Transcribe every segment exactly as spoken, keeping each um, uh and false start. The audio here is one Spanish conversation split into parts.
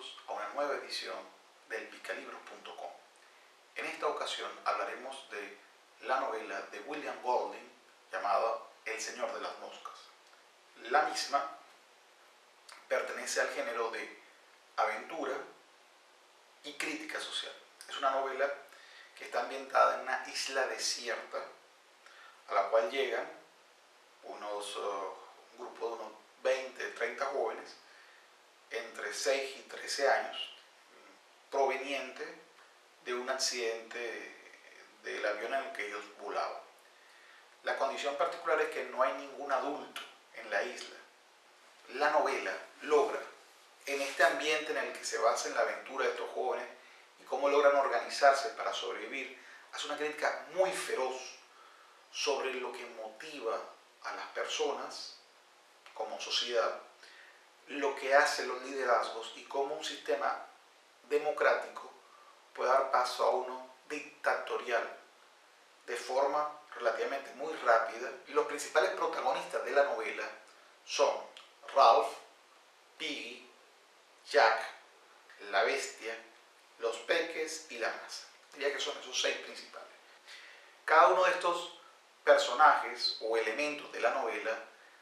bienvenidos a una nueva edición del picalibros punto com. En esta ocasión hablaremos de la novela de William Golding llamada El Señor de las Moscas. La misma pertenece al género de aventura y crítica social. Es una novela que está ambientada en una isla desierta a la cual llegan unos, uh, un grupo de unos veinte, treinta jóvenes entre seis y trece años, proveniente de un accidente del avión en el que ellos volaban. La condición particular es que no hay ningún adulto en la isla. La novela logra, en este ambiente en el que se basa en la aventura de estos jóvenes y cómo logran organizarse para sobrevivir, hace una crítica muy feroz sobre lo que motiva a las personas como sociedad, lo que hacen los liderazgos y cómo un sistema democrático puede dar paso a uno dictatorial de forma relativamente muy rápida. Y los principales protagonistas de la novela son Ralph, Piggy, Jack, la bestia, los peques y la masa. Diría que son esos seis principales. Cada uno de estos personajes o elementos de la novela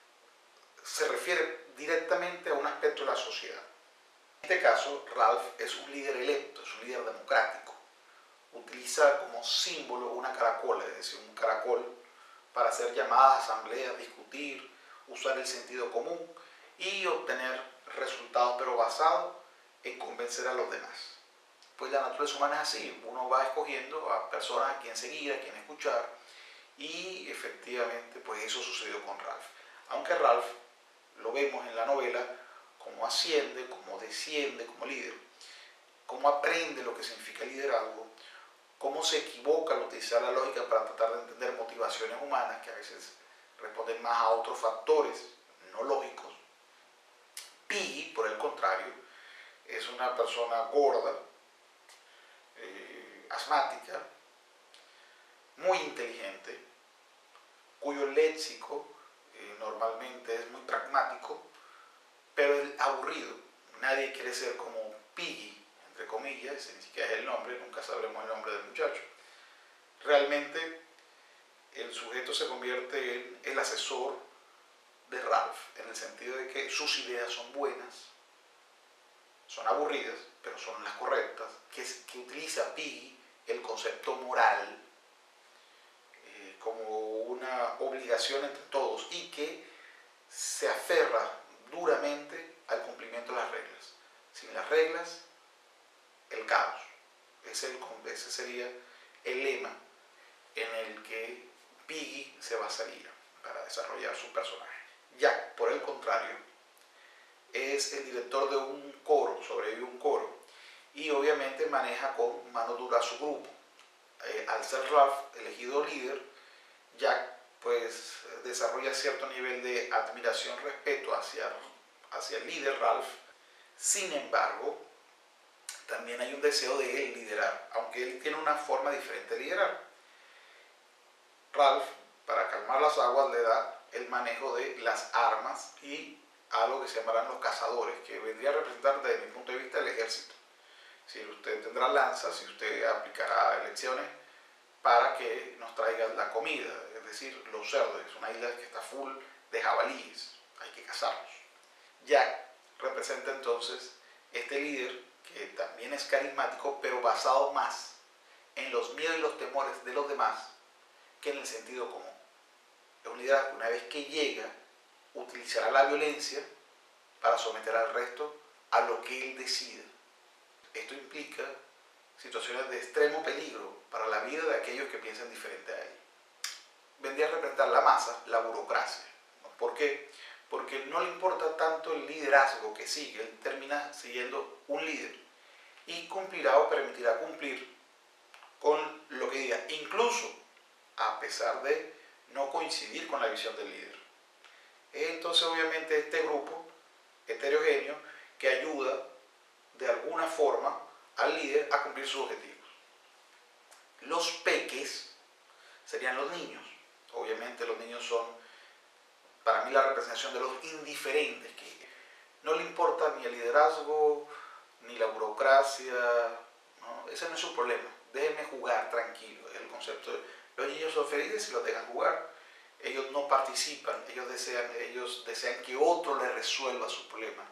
se refiere directamente a un aspecto de la sociedad. En este caso, Ralph es un líder electo, es un líder democrático. Utiliza como símbolo una caracola, es decir, un caracol, para hacer llamadas a asambleas, discutir, usar el sentido común y obtener resultados, pero basados en convencer a los demás. Pues la naturaleza humana es así, uno va escogiendo a personas a quien seguir, a quien escuchar, y efectivamente pues eso sucedió con Ralph. Aunque Ralph lo vemos en la novela cómo asciende, cómo desciende como líder, cómo aprende lo que significa liderazgo, cómo se equivoca al utilizar la lógica para tratar de entender motivaciones humanas que a veces responden más a otros factores no lógicos. Piggy, por el contrario, es una persona gorda, eh, asmática, muy inteligente, cuyo léxico eh, normalmente es muy pragmático, pero es aburrido. Nadie quiere ser como Piggy, entre comillas, ese ni siquiera es el nombre, nunca sabremos el nombre del muchacho. Realmente el sujeto se convierte en el asesor de Ralph, en el sentido de que sus ideas son buenas, son aburridas, pero son las correctas, que, es, que utiliza Piggy el concepto moral eh, como una obligación entre todos y que se aferra duramente al cumplimiento de las reglas. Sin las reglas, el caos. Ese, ese sería el lema en el que Piggy se basaría para desarrollar su personaje. Jack, por el contrario, es el director de un coro, sobrevive un coro, y obviamente maneja con mano dura a su grupo. Eh, al ser Ralph elegido líder, Jack pues desarrolla cierto nivel de admiración, respeto hacia, hacia el líder Ralph. Sin embargo, también hay un deseo de él liderar, aunque él tiene una forma diferente de liderar. Ralph, para calmar las aguas, le da el manejo de las armas y algo que se llamarán los cazadores, que vendría a representar desde mi punto de vista el ejército. Si usted tendrá lanzas, si usted aplicará elecciones para que nos traigan la comida, es decir, los cerdos. Es una isla que está full de jabalíes, hay que cazarlos. Jack representa entonces este líder que también es carismático, pero basado más en los miedos y los temores de los demás que en el sentido común. Es un líder que una vez que llega utilizará la violencia para someter al resto a lo que él decida. Esto implica situaciones de extremo peligro para la vida de aquellos que piensan diferente a él. Vendría a representar la masa, la burocracia. ¿Por qué? Porque no le importa tanto el liderazgo que sigue, él termina siguiendo un líder y cumplirá o permitirá cumplir con lo que diga, incluso a pesar de no coincidir con la visión del líder. Entonces obviamente este grupo heterogéneo que ayuda de alguna forma al líder a cumplir sus objetivos. Los peques serían los niños. Obviamente los niños son para mí la representación de los indiferentes, que no le importa ni el liderazgo, ni la burocracia, ¿no? Ese no es su problema. Déjenme jugar tranquilo. Es el concepto de los niños son felices si los dejan jugar. Ellos no participan, ellos desean, ellos desean que otro les resuelva su problema.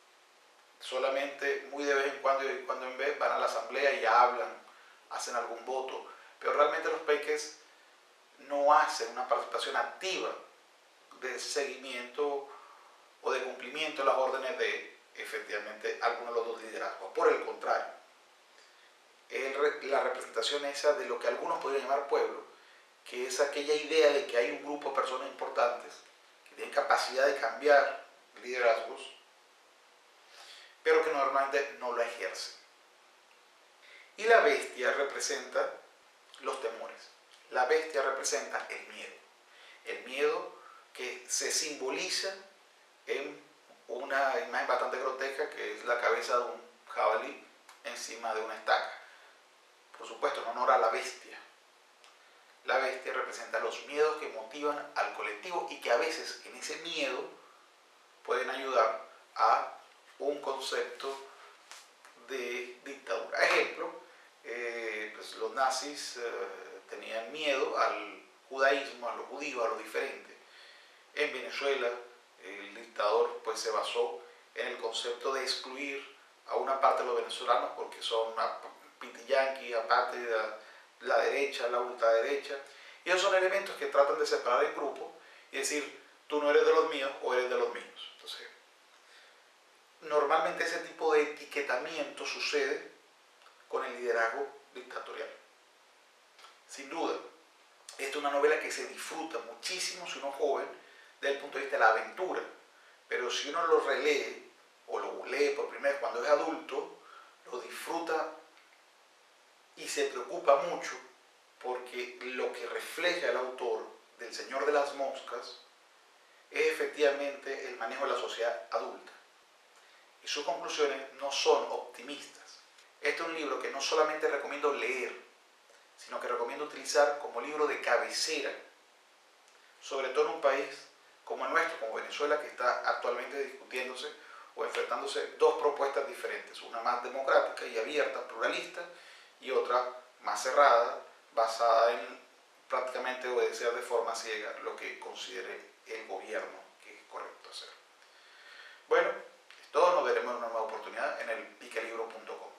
Solamente muy de vez en cuando, y cuando en vez van a la asamblea y hablan, hacen algún voto, pero realmente los peques no hacen una participación activa de seguimiento o de cumplimiento de las órdenes de efectivamente algunos de los dos liderazgos. Por el contrario, el, la representación esa de lo que algunos podrían llamar pueblo, que es aquella idea de que hay un grupo de personas importantes que tienen capacidad de cambiar liderazgos, pero que normalmente no lo ejercen. Y la bestia representa los temores. La bestia representa el miedo. El miedo que se simboliza en una imagen bastante grotesca, que es la cabeza de un jabalí encima de una estaca. Por supuesto, en honor a la bestia. La bestia representa los miedos que motivan al colectivo y que a veces en ese miedo pueden ayudar a un concepto de dictadura. Ejemplo, eh, pues los nazis eh, tenían miedo al judaísmo, a los judíos, a lo diferente. En Venezuela, el dictador pues, se basó en el concepto de excluir a una parte de los venezolanos porque son pitiyanqui, apátrida, la derecha, la ultraderecha. Y esos son elementos que tratan de separar el grupo y decir, tú no eres de los míos o eres de los míos. Entonces, normalmente ese tipo de etiquetamiento sucede con el liderazgo dictatorial. Sin duda, esta es una novela que se disfruta muchísimo si uno es joven desde el punto de vista de la aventura, pero si uno lo relee o lo lee por primera vez cuando es adulto, lo disfruta y se preocupa mucho porque lo que refleja el autor del Señor de las Moscas es efectivamente el manejo de la sociedad adulta. Y sus conclusiones no son optimistas. Este es un libro que no solamente recomiendo leer, sino que recomiendo utilizar como libro de cabecera, sobre todo en un país como el nuestro, como Venezuela, que está actualmente discutiéndose o enfrentándose dos propuestas diferentes, una más democrática y abierta, pluralista, y otra más cerrada, basada en prácticamente obedecer de forma ciega lo que considere el gobierno que es correcto hacer. Bueno, es todo, nos veremos en una nueva oportunidad en el pica libro punto com.